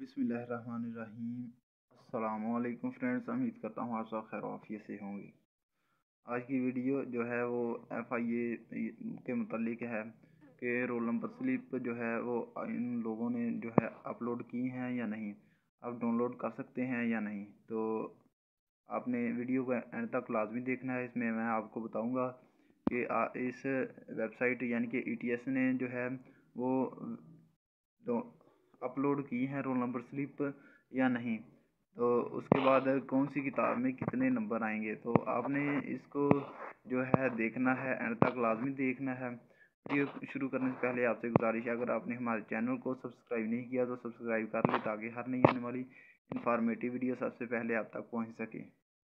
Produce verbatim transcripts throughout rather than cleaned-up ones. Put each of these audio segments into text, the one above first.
बिस्मिल्लाहिर्रहमानिर्रहीम। अस्सलामुअलैकुम फ्रेंड्स, उम्मीद करता हूँ आप सब खैर आफियत से होंगे। आज की वीडियो जो है वो एफ आई ए के मुतालिक है कि रोल नंबर स्लिप जो है वो इन लोगों ने जो है अपलोड की हैं या नहीं, आप डाउनलोड कर सकते हैं या नहीं। तो आपने वीडियो को एंड तक लाजमी देखना है। इसमें मैं आपको बताऊंगा कि इस वेबसाइट यानी कि ई टी एस ने जो है वो अपलोड की हैं रोल नंबर स्लिप या नहीं। तो उसके बाद कौन सी किताब में कितने नंबर आएंगे, तो आपने इसको जो है देखना है, एंड तक लाजमी देखना है। वीडियो शुरू करने से पहले आपसे गुजारिश है, अगर आपने हमारे चैनल को सब्सक्राइब नहीं किया तो सब्सक्राइब कर ले, ताकि हर नई आने वाली इंफॉर्मेटिव वीडियो सबसे पहले आप तक पहुंच सके।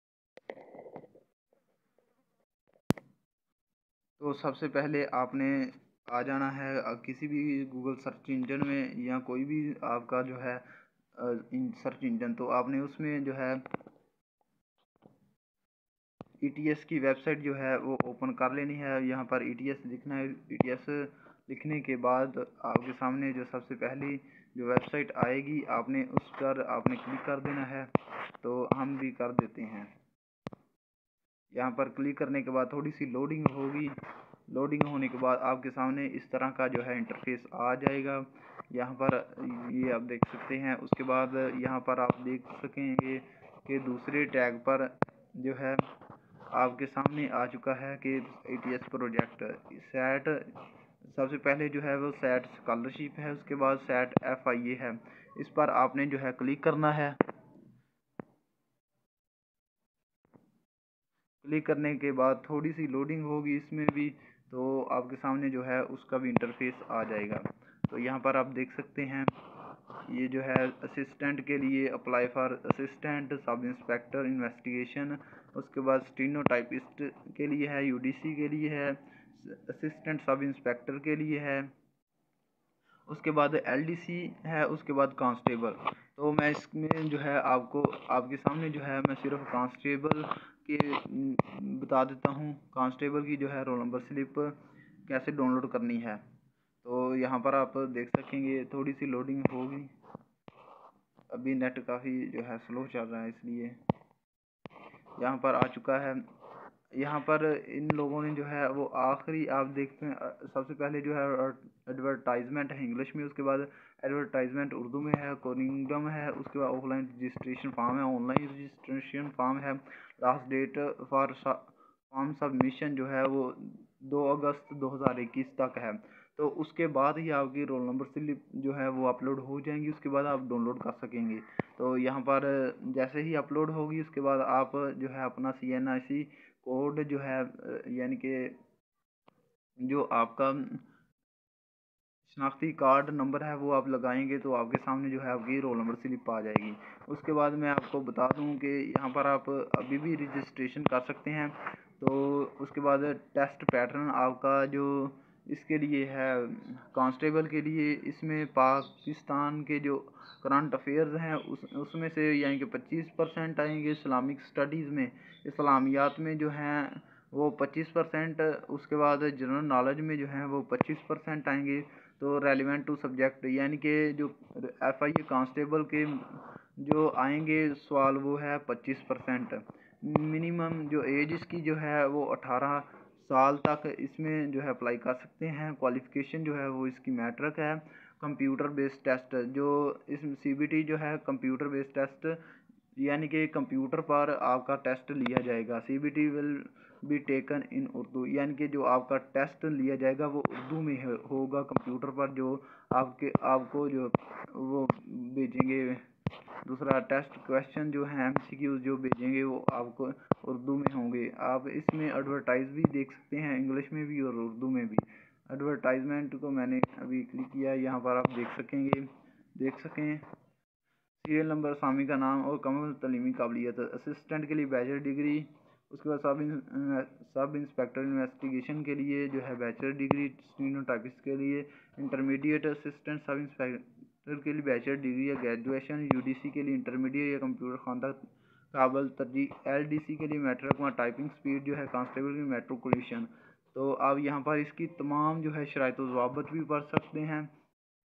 तो सबसे पहले आपने आ जाना है किसी भी गूगल सर्च इंजन में या कोई भी आपका जो है सर्च इंजन, तो आपने उसमें जो है ई टी एस की वेबसाइट जो है वो ओपन कर लेनी है। यहाँ पर ई टी एस लिखना है। ई टी एस लिखने के बाद आपके सामने जो सबसे पहली जो वेबसाइट आएगी, आपने उस पर आपने क्लिक कर देना है। तो हम भी कर देते हैं। यहाँ पर क्लिक करने के बाद थोड़ी सी लोडिंग होगी। लोडिंग होने के बाद आपके सामने इस तरह का जो है इंटरफेस आ जाएगा। यहाँ पर ये आप देख सकते हैं। उसके बाद यहाँ पर आप देख सकेंगे कि दूसरे टैग पर जो है आपके सामने आ चुका है कि E T S project set. सबसे पहले जो है वो सेट स्कॉलरशिप है, उसके बाद सेट एफ आई ए है। इस पर आपने जो है क्लिक करना है। क्लिक करने के बाद थोड़ी सी लोडिंग होगी इसमें भी, तो आपके सामने जो है उसका भी इंटरफेस आ जाएगा। तो यहाँ पर आप देख सकते हैं, ये जो है असिस्टेंट के लिए apply for assistant sub inspector investigation, उसके बाद स्टीनोटाइपिस्ट के लिए है, यू डी सी के लिए है, असिस्टेंट सब इंस्पेक्टर के लिए है, उसके बाद एल डी सी है, उसके बाद कांस्टेबल। तो मैं इसमें जो है आपको आपके सामने जो है मैं सिर्फ कांस्टेबल के बता देता हूँ। कांस्टेबल की जो है रोल नंबर स्लिप कैसे डाउनलोड करनी है। तो यहाँ पर आप देख सकेंगे थोड़ी सी लोडिंग होगी। अभी नेट काफ़ी जो है स्लो चल रहा है, इसलिए यहाँ पर आ चुका है। यहाँ पर इन लोगों ने जो है वो आखिरी आप देखते हैं, सबसे पहले जो है एडवर्टाइजमेंट है इंग्लिश में, उसके बाद एडवर्टाइजमेंट उर्दू में है, कोनिंगडम है, उसके बाद ऑफलाइन रजिस्ट्रेशन फॉर्म है, ऑनलाइन रजिस्ट्रेशन फॉर्म है। Last date for form submission जो है वो दो अगस्त दो हज़ार इक्कीस तक है। तो उसके बाद ही आपकी रोल नंबर स्लिप जो है वो अपलोड हो जाएंगी, उसके बाद आप डाउनलोड कर सकेंगे। तो यहाँ पर जैसे ही अपलोड होगी उसके बाद आप जो है अपना सी एन आई सी कोड जो है यानी कि जो आपका शनाख्ती कार्ड नंबर है वो आप लगाएंगे, तो आपके सामने जो है आपकी रोल नंबर स्लिप आ जाएगी। उसके बाद मैं आपको बता दूं कि यहाँ पर आप अभी भी रजिस्ट्रेशन कर सकते हैं। तो उसके बाद टेस्ट पैटर्न आपका जो इसके लिए है कांस्टेबल के लिए, इसमें पाकिस्तान के जो करंट अफेयर्स हैं उस उसमें से यानी कि पच्चीस परसेंट आएंगे। इस्लामिक स्टडीज़ में इस्लामियात में जो हैं वो पच्चीस परसेंट, उसके बाद जनरल नॉलेज में जो है वो पच्चीस परसेंट आएंगे। तो रेलिवेंट टू सब्जेक्ट यानी कि जो एफ आई ए कांस्टेबल के जो आएंगे सवाल वो है पच्चीस परसेंट। मिनिमम जो एज इसकी जो है वो अठारह साल तक इसमें जो है अप्लाई कर सकते हैं। क्वालिफ़िकेशन जो है वो इसकी मैट्रिक है। कंप्यूटर बेस्ड टेस्ट जो इस सी बी टी जो है कंप्यूटर बेस्ड टेस्ट यानी कि कंप्यूटर पर आपका टेस्ट लिया जाएगा। C B T will be taken in Urdu, यानी कि जो आपका टेस्ट लिया जाएगा वो उर्दू में होगा कंप्यूटर पर, जो आपके आपको जो वो भेजेंगे। दूसरा टेस्ट क्वेश्चन जो है एम सी क्यू जो भेजेंगे वो आपको उर्दू में होंगे। आप इसमें एडवर्टाइज भी देख सकते हैं, इंग्लिश में भी और उर्दू में भी। एडवर्टाइजमेंट को मैंने अभी क्लिक किया, यहाँ पर आप देख सकेंगे देख सकें सीरियल नंबर, सामी का नाम और कम तलीमी काबिलियत। असिस्टेंट के लिए बैचलर डिग्री, उसके बाद सब इन, सब इंस्पेक्टर इन्वेस्टिगेशन के लिए जो है बैचलर डिग्री, स्टीनोटाइपिस्ट के लिए इंटरमीडिएट, असिस्टेंट सब इंस्पेक्टर के लिए बैचलर डिग्री या ग्रेजुएशन, यूडीसी के लिए इंटरमीडिएट या कंप्यूटर खानदा काबल तरजीह, एलडीसी के लिए मैट्रिक वहाँ टाइपिंग स्पीड जो है, कांस्टेबल की मेट्रिकुलेशन। तो आप यहाँ पर इसकी तमाम जो है शराइत व ज़वाबित भी पढ़ सकते हैं।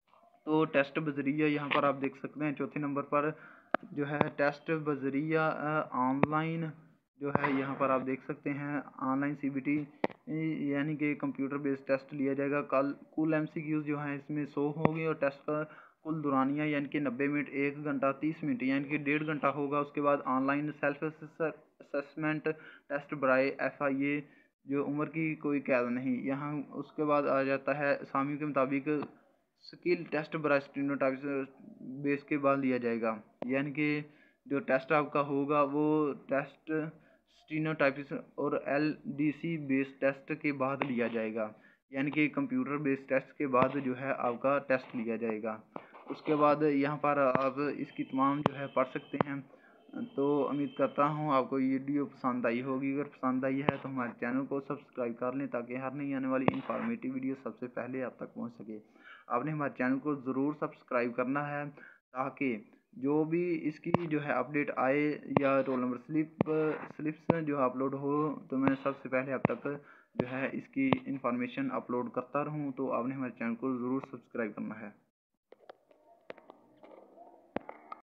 तो टेस्ट बजरिया यहाँ पर आप देख सकते हैं चौथे नंबर पर जो है टेस्ट बजरिया ऑनलाइन जो है यहाँ पर आप देख सकते हैं ऑनलाइन सीबीटी यानी कि कंप्यूटर बेस्ड टेस्ट लिया जाएगा। कल कुल एमसीक्यूज जो हैं इसमें सौ होगी और टेस्ट का कुल दुरानियाँ यानी कि नब्बे मिनट एक घंटा तीस मिनट यानी कि डेढ़ घंटा होगा। उसके बाद ऑनलाइन सेल्फ असेसमेंट टेस्ट बराए एफ आई ए जो उम्र की कोई कैद नहीं यहाँ। उसके बाद आ जाता है सामियों के मुताबिक स्किल टेस्ट बराए स्टीनोटाइप्स बेस के बाद लिया जाएगा यानी कि जो टेस्ट आपका होगा वो टेस्ट स्टीनोटाइप्स और L D C base test के बाद लिया जाएगा यानी कि कंप्यूटर बेस्ड टेस्ट के बाद जो है आपका टेस्ट लिया जाएगा। उसके बाद यहाँ पर आप इसकी तमाम जो है पढ़ सकते हैं। तो उम्मीद करता हूँ आपको ये वीडियो पसंद आई होगी। अगर पसंद आई है तो हमारे चैनल को सब्सक्राइब कर लें ताकि हर नई आने वाली इंफॉर्मेटिव वीडियो सबसे पहले आप तक पहुँच सके। आपने हमारे चैनल को ज़रूर सब्सक्राइब करना है ताकि जो भी इसकी जो है अपडेट आए या रोल नंबर स्लिप स्लिप्स जो अपलोड हो तो मैं सबसे पहले आप तक जो है इसकी इंफॉर्मेशन अपलोड करता रहूँ। तो आपने हमारे चैनल को ज़रूर सब्सक्राइब करना है।